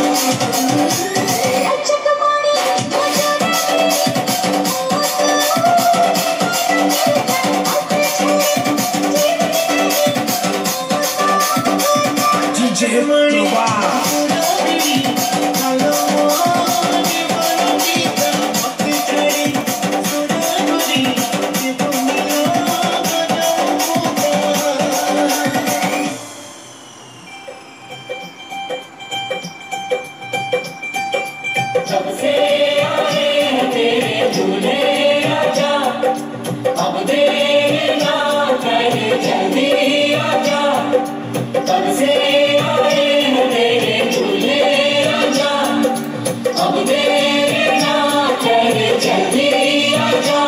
जब से आए हैं तेरे झूले आजा, अब देर ना कर जल्दी आजा। तब से आए हैं तेरे झूले आजा, अब देर ना कर जल्दी आजा।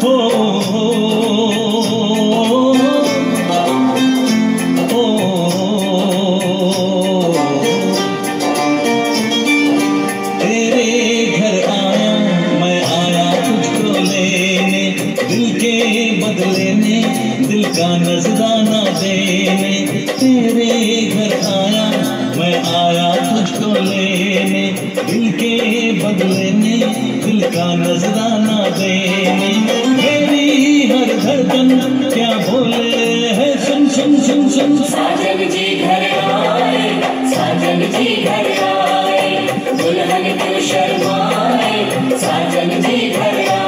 दिल का नजराना देने तेरे घर आया, मैं आया तुझको लेने। दिल के बदले में दिल का नजराना देने। मेरी हर धड़कन क्या बोले है, सुन सुन सुन सुन। साजन जी घर आए, साजन जी घर आए, दुल्हन क्यों शर्माए, साजन जी घर आए।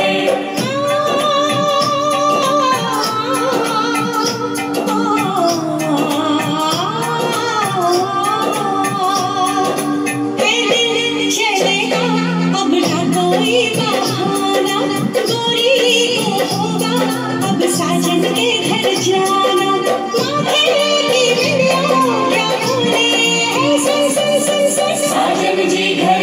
साजन के घर जाना, साजन जी घर